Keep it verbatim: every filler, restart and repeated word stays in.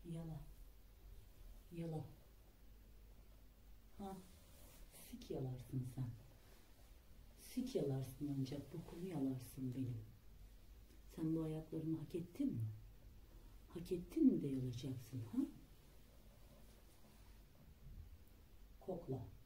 Yala. Yala. Ha. Sik yalarsın sen. Sik yalarsın ancak bokunu yalarsın benim. Sen bu ayaklarımı hak ettin mi? Hak ettin mi de yalayacaksın ha? Kokla.